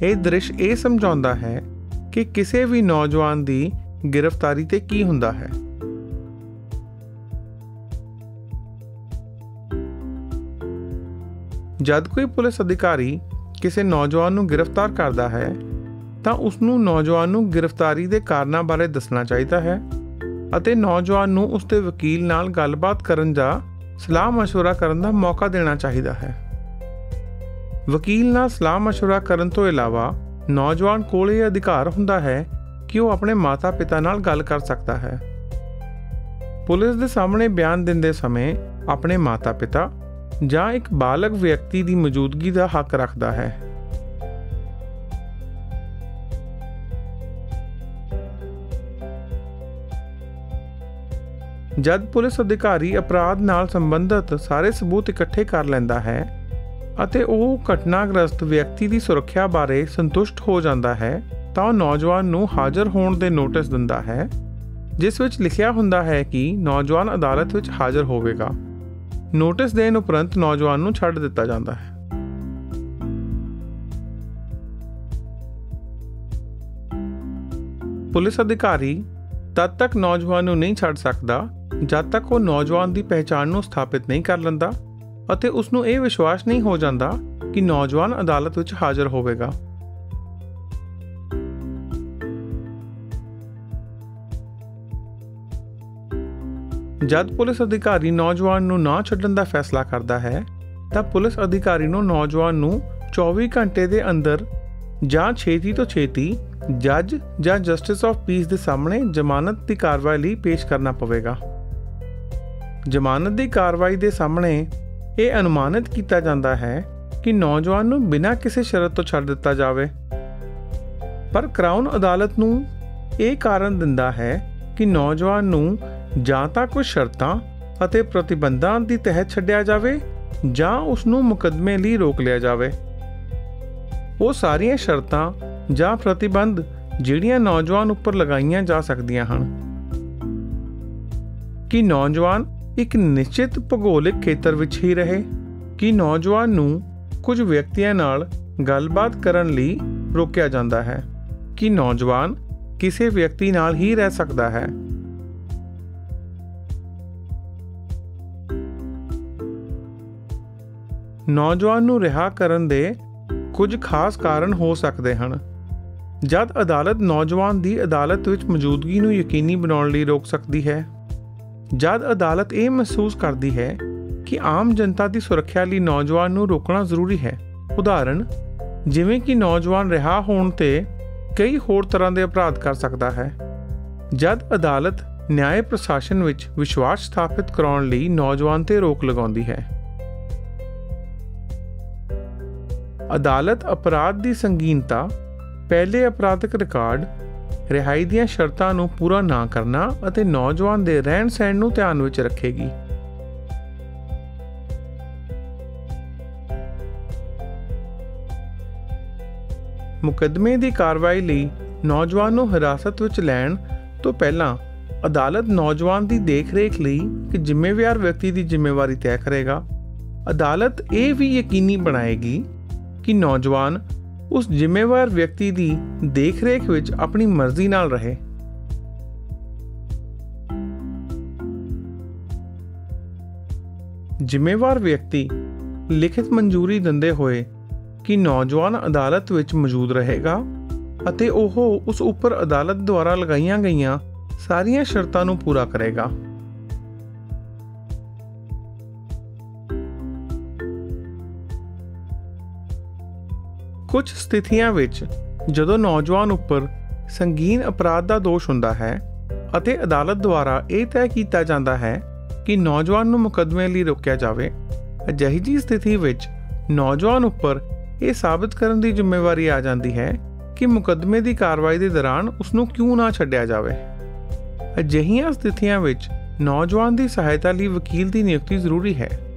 ਇਹ ਦ੍ਰਿਸ਼ ਇਹ ਸਮਝਾਉਂਦਾ ਹੈ ਕਿ ਕਿਸੇ ਵੀ ਨੌਜਵਾਨ ਦੀ ਗ੍ਰਿਫਤਾਰੀ ਤੇ ਕੀ ਹੁੰਦਾ ਹੈ। ਜਦ ਕੋਈ ਪੁਲਿਸ ਅਧਿਕਾਰੀ ਕਿਸੇ ਨੌਜਵਾਨ ਨੂੰ ਗ੍ਰਿਫਤਾਰ ਕਰਦਾ ਹੈ ਤਾਂ ਉਸਨੂੰ ਨੌਜਵਾਨ ਨੂੰ ਗ੍ਰਿਫਤਾਰੀ ਦੇ ਕਾਰਨਾਂ ਬਾਰੇ ਦੱਸਣਾ ਚਾਹੀਦਾ ਹੈ ਅਤੇ ਨੌਜਵਾਨ ਨੂੰ ਉਸਦੇ ਵਕੀਲ ਨਾਲ ਗੱਲਬਾਤ ਕਰਨ ਜਾਂ ਸਲਾਹ ਮਸ਼ਵਰਾ ਕਰਨ ਦਾ ਮੌਕਾ ਦੇਣਾ ਚਾਹੀਦਾ ਹੈ। ਵਕੀਲ ਨਾਲ ਸਲਾਹ ਮਸ਼ਵਰਾ ਕਰਨ ਤੋਂ ਇਲਾਵਾ ਨੌਜਵਾਨ ਕੋਲ ਇਹ ਅਧਿਕਾਰ ਹੁੰਦਾ ਹੈ ਕਿ ਉਹ ਆਪਣੇ ਮਾਤਾ-ਪਿਤਾ ਨਾਲ ਗੱਲ ਕਰ ਸਕਦਾ ਹੈ। ਪੁਲਿਸ ਦੇ ਸਾਹਮਣੇ ਬਿਆਨ ਦਿੰਦੇ ਸਮੇਂ ਆਪਣੇ ਮਾਤਾ-ਪਿਤਾ ਜਾਂ ਇੱਕ ਬਾਲਗ ਵਿਅਕਤੀ ਦੀ ਮੌਜੂਦਗੀ ਦਾ ਹੱਕ ਰੱਖਦਾ ਹੈ। ਜਦ ਪੁਲਿਸ ਅਧਿਕਾਰੀ ਅਪਰਾਧ ਨਾਲ ਸੰਬੰਧਿਤ ਸਾਰੇ ਸਬੂਤ ਇਕੱਠੇ ਕਰ ਲੈਂਦਾ ਹੈ ਅਤੇ ਉਹ ਘਟਨਾਗ੍ਰਸਤ ਵਿਅਕਤੀ ਦੀ ਸੁਰੱਖਿਆ ਬਾਰੇ ਸੰਤੁਸ਼ਟ ਹੋ ਜਾਂਦਾ ਹੈ ਤਾਂ ਉਹ ਨੌਜਵਾਨ ਨੂੰ ਹਾਜ਼ਰ ਹੋਣ ਦੇ ਨੋਟਿਸ ਦਿੰਦਾ ਹੈ, ਜਿਸ ਵਿੱਚ ਲਿਖਿਆ ਹੁੰਦਾ ਹੈ ਕਿ ਨੌਜਵਾਨ ਅਦਾਲਤ ਵਿੱਚ ਹਾਜ਼ਰ ਹੋਵੇਗਾ। ਨੋਟਿਸ ਦੇਣ ਉਪਰੰਤ ਨੌਜਵਾਨ ਨੂੰ ਛੱਡ ਦਿੱਤਾ ਜਾਂਦਾ ਹੈ। ਪੁਲਿਸ ਅਧਿਕਾਰੀ ਤਦ ਤੱਕ ਨੌਜਵਾਨ ਨੂੰ ਨਹੀਂ ਛੱਡ ਸਕਦਾ ਜਦ ਤੱਕ ਉਹ ਨੌਜਵਾਨ ਦੀ ਪਹਿਚਾਣ ਨੂੰ ਸਥਾਪਿਤ ਨਹੀਂ ਕਰ ਲੈਂਦਾ ਅਤੇ ਉਸ ਨੂੰ ਇਹ ਵਿਸ਼ਵਾਸ ਨਹੀਂ ਹੋ ਜਾਂਦਾ ਕਿ ਨੌਜਵਾਨ ਅਦਾਲਤ ਵਿੱਚ ਹਾਜ਼ਰ ਹੋਵੇਗਾ। ਜਦ ਪੁਲਿਸ ਅਧਿਕਾਰੀ ਨੌਜਵਾਨ ਨੂੰ ਨਾ ਛੱਡਣ ਦਾ ਫੈਸਲਾ ਕਰਦਾ ਹੈ ਤਾਂ ਪੁਲਿਸ ਅਧਿਕਾਰੀ ਨੂੰ ਨੌਜਵਾਨ ਨੂੰ 24 ਘੰਟੇ ਦੇ ਅੰਦਰ ਜਾਂ ਛੇਤੀ ਤੋਂ ਛੇਤੀ ਜੱਜ ਜਾਂ ਜਸਟਿਸ ਆਫ ਪੀਸ ਦੇ ਸਾਹਮਣੇ ਜ਼ਮਾਨਤ ਦੀ ਕਾਰਵਾਈ ਲਈ ਪੇਸ਼ ਕਰਨਾ ਪਵੇਗਾ। ਜ਼ਮਾਨਤ ਦੀ ਕਾਰਵਾਈ ਦੇ ਸਾਹਮਣੇ ਇਹ ਅਨੁਮਾਨਿਤ ਕੀਤਾ ਜਾਂਦਾ ਹੈ ਕਿ ਨੌਜਵਾਨ ਨੂੰ ਬਿਨਾਂ ਕਿਸੇ ਸ਼ਰਤ ਤੋਂ ਛੱਡ ਦਿੱਤਾ ਜਾਵੇ, ਪਰ ਕਰਾਊਨ ਅਦਾਲਤ ਨੂੰ ਇਹ ਕਾਰਨ ਦਿੰਦਾ ਹੈ ਕਿ ਨੌਜਵਾਨ ਨੂੰ ਜਾਂ ਤਾਂ ਕੁਝ ਸ਼ਰਤਾਂ ਅਤੇ ਪ੍ਰਤੀਬੰਧਾਂ ਦੀ ਤਹਿਤ ਛੱਡਿਆ ਜਾਵੇ ਜਾਂ ਉਸ ਨੂੰ ਮੁਕੱਦਮੇ ਲਈ ਰੋਕ ਲਿਆ ਜਾਵੇ। ਉਹ ਸਾਰੀਆਂ ਸ਼ਰਤਾਂ ਜਾਂ ਪ੍ਰਤੀਬੰਧ ਜਿਹੜੀਆਂ ਨੌਜਵਾਨ ਉੱਪਰ ਲਗਾਈਆਂ ਜਾ ਸਕਦੀਆਂ ਹਨ ਕਿ ਨੌਜਵਾਨ ਇੱਕ ਨਿਸ਼ਚਿਤ ਭੂਗੋਲਿਕ ਖੇਤਰ ਵਿੱਚ ਹੀ ਰਹੇ, ਕਿ ਨੌਜਵਾਨ ਨੂੰ ਕੁਝ ਵਿਅਕਤੀਆਂ ਨਾਲ ਗੱਲਬਾਤ ਕਰਨ ਲਈ ਰੋਕਿਆ ਜਾਂਦਾ ਹੈ, ਕਿ ਨੌਜਵਾਨ ਕਿਸੇ ਵਿਅਕਤੀ ਨਾਲ ਹੀ ਰਹਿ ਸਕਦਾ ਹੈ। ਨੌਜਵਾਨ ਨੂੰ ਰਿਹਾ ਕਰਨ ਦੇ ਕੁਝ ਖਾਸ ਕਾਰਨ ਹੋ ਸਕਦੇ ਹਨ। ਜਦ ਅਦਾਲਤ ਨੌਜਵਾਨ ਦੀ ਅਦਾਲਤ ਵਿੱਚ ਮੌਜੂਦਗੀ ਨੂੰ ਯਕੀਨੀ ਬਣਾਉਣ ਲਈ ਰੋਕ ਸਕਦੀ ਹੈ, ਜਦ ਅਦਾਲਤ ਇਹ ਮਹਿਸੂਸ ਕਰਦੀ ਹੈ ਕਿ ਆਮ ਜਨਤਾ ਦੀ ਸੁਰੱਖਿਆ ਲਈ ਨੌਜਵਾਨ ਨੂੰ ਰੋਕਣਾ ਜ਼ਰੂਰੀ ਹੈ, ਉਦਾਹਰਣ ਜਿਵੇਂ ਕਿ ਨੌਜਵਾਨ ਰਿਹਾ ਹੋਣ ਤੇ ਕਈ ਹੋਰ ਤਰ੍ਹਾਂ ਦੇ ਅਪਰਾਧ ਕਰ ਸਕਦਾ ਹੈ। ਜਦ ਅਦਾਲਤ ਨਿਆਂ ਪ੍ਰਸ਼ਾਸਨ ਵਿੱਚ ਵਿਸ਼ਵਾਸ ਸਥਾਪਿਤ ਕਰਾਉਣ ਲਈ ਨੌਜਵਾਨ ਤੇ ਰੋਕ ਲਗਾਉਂਦੀ ਹੈ। ਅਦਾਲਤ ਅਪਰਾਧ ਦੀ ਸੰਗੀਨਤਾ, ਪਹਿਲੇ ਅਪਰਾਧਿਕ ਰਿਕਾਰਡ, ਰਿਹਾਈ ਦੀਆਂ ਸ਼ਰਤਾਂ ਨੂੰ ਪੂਰਾ ਨਾ ਕਰਨਾ ਅਤੇ ਨੌਜਵਾਨ ਦੇ ਰਹਿਣ ਸਹਿਣ ਨੂੰ ਧਿਆਨ ਵਿੱਚ ਰੱਖੇਗੀ। ਮੁਕੱਦਮੇ ਦੀ ਕਾਰਵਾਈ ਲਈ ਨੌਜਵਾਨ ਨੂੰ ਹਿਰਾਸਤ ਵਿੱਚ ਲੈਣ ਤੋਂ ਪਹਿਲਾਂ ਅਦਾਲਤ ਨੌਜਵਾਨ ਦੀ ਦੇਖ-ਰੇਖ ਲਈ ਇੱਕ ਜ਼ਿੰਮੇਵਾਰ ਵਿਅਕਤੀ ਦੀ ਜ਼ਿੰਮੇਵਾਰੀ ਤੈਅ ਕਰੇਗਾ। ਅਦਾਲਤ ਇਹ ਵੀ ਯਕੀਨੀ ਬਣਾਏਗੀ ਕਿ ਨੌਜਵਾਨ ਉਸ ਜ਼ਿੰਮੇਵਾਰ ਵਿਅਕਤੀ ਦੀ ਦੇਖ-ਰੇਖ ਵਿੱਚ ਆਪਣੀ ਮਰਜ਼ੀ ਨਾਲ ਰਹੇ। ਜ਼ਿੰਮੇਵਾਰ ਵਿਅਕਤੀ ਲਿਖਿਤ ਮਨਜ਼ੂਰੀ ਦਿੰਦੇ ਹੋਏ ਕਿ ਨੌਜਵਾਨ ਅਦਾਲਤ ਵਿੱਚ ਮੌਜੂਦ ਰਹੇਗਾ ਅਤੇ ਉਹ ਉਸ ਉੱਪਰ ਅਦਾਲਤ ਦੁਆਰਾ ਲਗਾਈਆਂ ਗਈਆਂ ਸਾਰੀਆਂ ਸ਼ਰਤਾਂ ਨੂੰ ਪੂਰਾ ਕਰੇਗਾ। ਕੁਝ ਸਥਿਤੀਆਂ ਵਿੱਚ ਜਦੋਂ ਨੌਜਵਾਨ ਉੱਪਰ ਸੰਗੀਨ ਅਪਰਾਧ ਦਾ ਦੋਸ਼ ਹੁੰਦਾ ਹੈ ਅਤੇ ਅਦਾਲਤ ਦੁਆਰਾ ਇਹ ਤੈਅ ਕੀਤਾ ਜਾਂਦਾ ਹੈ ਕਿ ਨੌਜਵਾਨ ਨੂੰ ਮੁਕੱਦਮੇ ਲਈ ਰੋਕਿਆ ਜਾਵੇ, ਅਜਿਹੀ ਜਿਹੀ ਸਥਿਤੀ ਵਿੱਚ ਨੌਜਵਾਨ ਉੱਪਰ ਇਹ ਸਾਬਤ ਕਰਨ ਦੀ ਜ਼ਿੰਮੇਵਾਰੀ ਆ ਜਾਂਦੀ ਹੈ ਕਿ ਮੁਕੱਦਮੇ ਦੀ ਕਾਰਵਾਈ ਦੇ ਦੌਰਾਨ ਉਸ ਨੂੰ ਕਿਉਂ ਨਾ ਛੱਡਿਆ ਜਾਵੇ। ਅਜਿਹੀਆਂ ਸਥਿਤੀਆਂ ਵਿੱਚ ਨੌਜਵਾਨ ਦੀ ਸਹਾਇਤਾ ਲਈ ਵਕੀਲ ਦੀ ਨਿਯੁਕਤੀ ਜ਼ਰੂਰੀ ਹੈ।